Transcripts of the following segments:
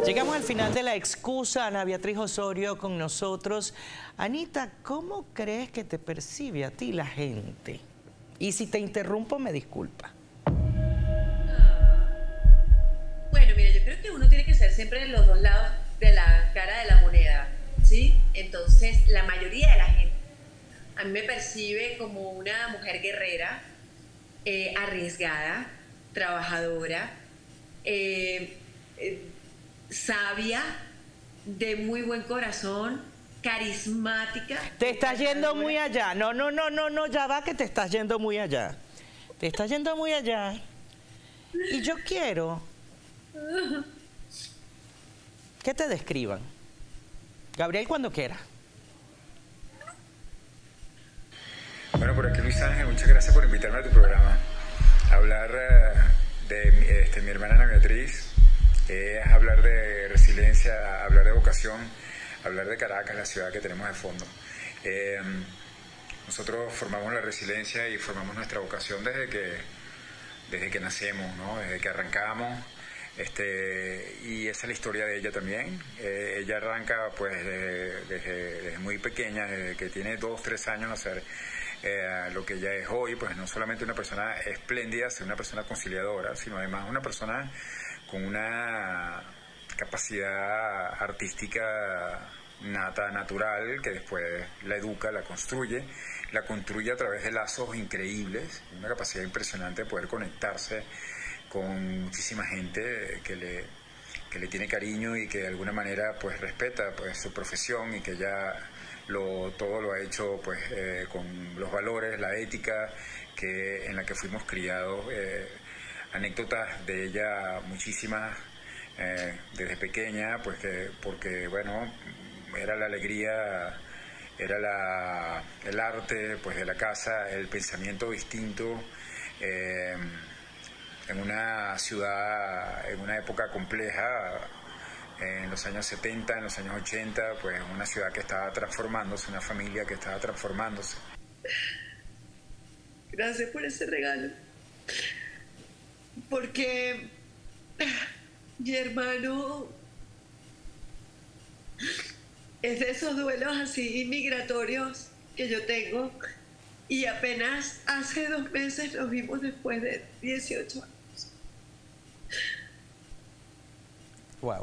Llegamos al final de la excusa. Ana Beatriz Osorio con nosotros. Anita, ¿cómo crees que te percibe a ti la gente? Y si te interrumpo, me disculpa. Bueno, mira, yo creo que uno tiene que ser siempre en los dos lados de la cara de la moneda, ¿sí? Entonces, la mayoría de la gente a mí me percibe como una mujer guerrera, arriesgada, trabajadora, sabia, de muy buen corazón, carismática. Te estás yendo muy allá. No, ya va que te estás yendo muy allá. Te estás yendo muy allá. Y yo quiero que te describan. Gabriel, cuando quiera. Bueno, por aquí Luis Ángel, muchas gracias por invitarme a tu programa. Hablar de mi hermana Ana Beatriz es hablar de resiliencia, hablar de vocación, hablar de Caracas, la ciudad que tenemos de fondo. Nosotros formamos la resiliencia y formamos nuestra vocación desde que nacemos, ¿no? Desde que arrancamos. Y esa es la historia de ella también. Ella arranca pues desde muy pequeña, desde que tiene 2, 3 años, a hacer lo que ella es hoy, pues no solamente una persona espléndida, sino una persona conciliadora, sino además una persona con una capacidad artística nata, natural, que después la educa, la construye a través de lazos increíbles, una capacidad impresionante de poder conectarse con muchísima gente que le tiene cariño y que de alguna manera pues respeta pues su profesión, y que ella todo lo ha hecho pues con los valores, la ética en la que fuimos criados. Anécdotas de ella muchísimas desde pequeña, pues porque bueno, era la alegría, era el arte pues de la casa, el pensamiento distinto, en una ciudad, en una época compleja, en los años 70, en los años 80, pues una ciudad que estaba transformándose, una familia que estaba transformándose. Gracias por ese regalo. Porque mi hermano es de esos duelos así inmigratorios que yo tengo, y apenas hace 2 meses nos vimos después de 18 años. Wow.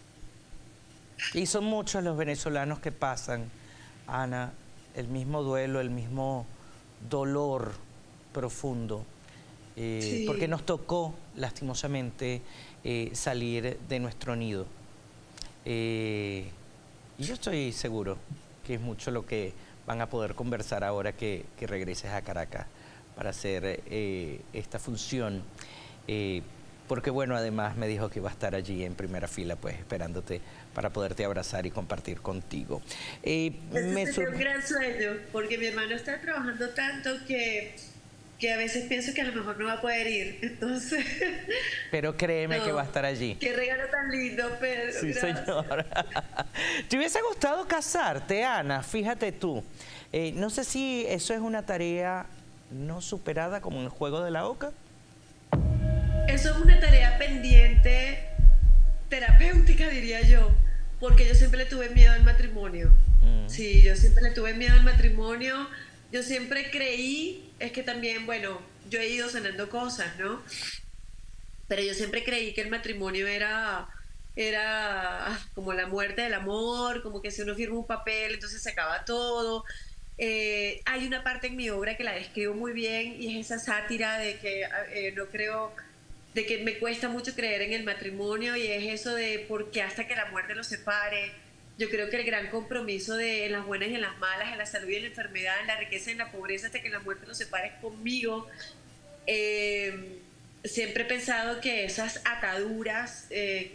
Y son muchos los venezolanos que pasan, Ana, el mismo duelo, el mismo dolor profundo. Sí. Porque nos tocó, lastimosamente, salir de nuestro nido. Y yo estoy seguro que es mucho lo que van a poder conversar ahora que regreses a Caracas para hacer esta función. Porque, bueno, además me dijo que iba a estar allí en primera fila, pues, esperándote para poderte abrazar y compartir contigo. Es un gran sueño, porque mi hermano está trabajando tanto que a veces pienso que a lo mejor no va a poder ir, entonces... Pero créeme que va a estar allí. Qué regalo tan lindo, Pedro. Sí, gracias. Señora. ¿Te hubiese gustado casarte, Ana? Fíjate tú. No sé si eso es una tarea no superada como en el juego de la oca. Eso es una tarea pendiente, terapéutica, diría yo, porque yo siempre le tuve miedo al matrimonio. Sí, yo siempre le tuve miedo al matrimonio. Yo siempre creí, es que también, bueno, yo he ido sanando cosas, ¿no? Pero yo siempre creí que el matrimonio era como la muerte del amor, como que si uno firma un papel, entonces se acaba todo. Hay una parte en mi obra que la describo muy bien, y es esa sátira de que no creo, de que me cuesta mucho creer en el matrimonio, y es eso de porque hasta que la muerte los separe. Yo creo que el gran compromiso en las buenas y en las malas, en la salud y en la enfermedad, en la riqueza y en la pobreza, hasta que la muerte los separe, es conmigo. Siempre he pensado que esas ataduras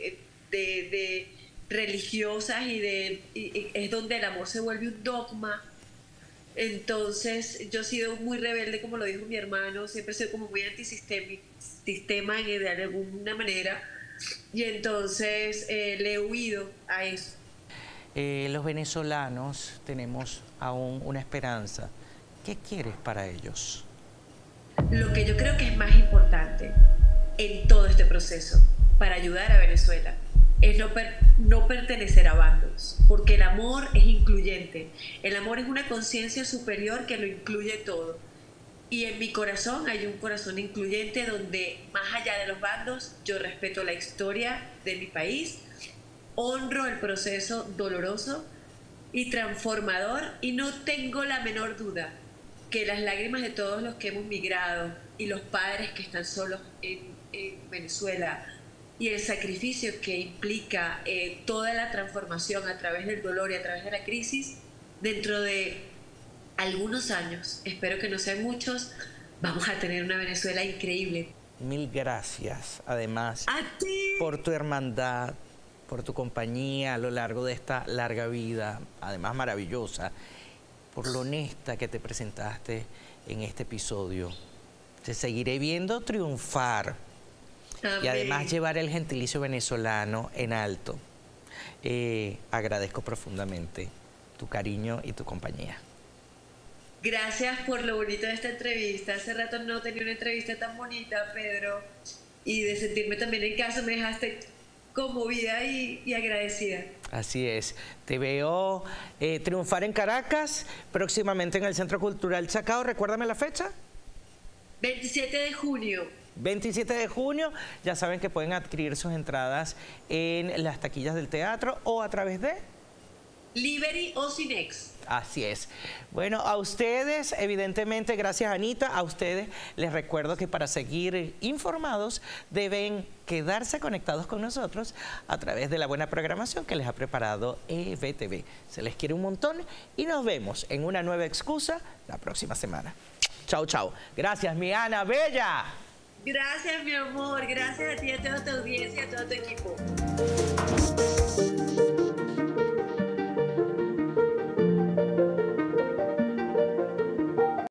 religiosas es donde el amor se vuelve un dogma. Entonces yo he sido muy rebelde, como lo dijo mi hermano, siempre he sido como muy antisistema de alguna manera, y entonces le he huido a eso. Los venezolanos tenemos aún una esperanza. ¿Qué quieres para ellos? Lo que yo creo que es más importante en todo este proceso para ayudar a Venezuela es no pertenecer a bandos, porque el amor es incluyente. El amor es una conciencia superior que lo incluye todo. Y en mi corazón hay un corazón incluyente donde, más allá de los bandos, yo respeto la historia de mi país, honro el proceso doloroso y transformador, y no tengo la menor duda que las lágrimas de todos los que hemos migrado y los padres que están solos en Venezuela, y el sacrificio que implica toda la transformación a través del dolor y a través de la crisis, dentro de algunos años, espero que no sean muchos, vamos a tener una Venezuela increíble. Mil gracias, además, ¡a ti! Por tu hermandad, por tu compañía a lo largo de esta larga vida, además maravillosa, por lo honesta que te presentaste en este episodio. Te seguiré viendo triunfar. Amén. Y además llevar el gentilicio venezolano en alto. Agradezco profundamente tu cariño y tu compañía. Gracias por lo bonito de esta entrevista. Hace rato no tenía una entrevista tan bonita, Pedro, y de sentirme también en casa me dejaste conmovida y agradecida. Así es. Te veo triunfar en Caracas, próximamente en el Centro Cultural Chacao. Recuérdame la fecha. 27 de junio. 27 de junio. Ya saben que pueden adquirir sus entradas en las taquillas del teatro o a través de Liberty o Cinex. Así es. Bueno, a ustedes, evidentemente, gracias Anita, a ustedes les recuerdo que para seguir informados deben quedarse conectados con nosotros a través de la buena programación que les ha preparado EVTV. Se les quiere un montón y nos vemos en una nueva excusa la próxima semana. Chao, chao. Gracias, mi Ana Bella. Gracias, mi amor. Gracias a ti, a toda tu audiencia, a todo tu equipo.